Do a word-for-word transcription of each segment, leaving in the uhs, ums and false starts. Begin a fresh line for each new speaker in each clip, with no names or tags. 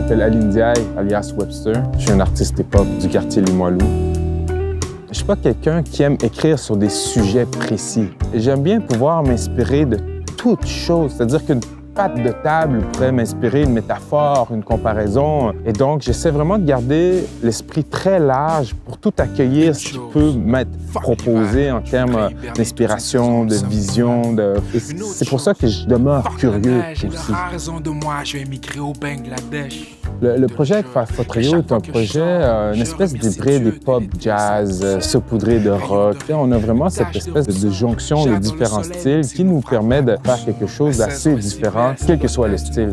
m'appelle Ali Ndiaye, alias Webster. Je suis un artiste hip-hop du quartier Limoilou. Je ne suis pas quelqu'un qui aime écrire sur des sujets précis. J'aime bien pouvoir m'inspirer de toutes choses, c'est-à-dire qu'une patte de table pourrait m'inspirer une métaphore, une comparaison. Et donc, j'essaie vraiment de garder l'esprit très large pour tout accueillir ce qui peut m'être proposé en termes d'inspiration, de vision. De... C'est pour ça que je demeure curieux aussi. Le, le projet avec Five Foot Trio est un projet, euh, une espèce d'hybride hip-hop, jazz, euh, saupoudré de rock. Et on a vraiment cette espèce de, de jonction de différents styles qui nous permet de faire quelque chose d'assez différent, quel que soit le style.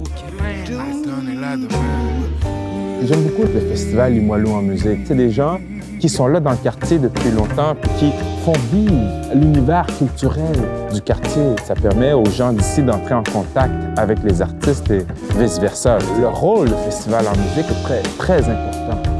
J'aime beaucoup le festival Limoilou en musique. C'est des gens qui sont là dans le quartier depuis longtemps et qui font vivre l'univers culturel du quartier. Ça permet aux gens d'ici d'entrer en contact avec les artistes et vice-versa. Le rôle du festival en musique est très, très important.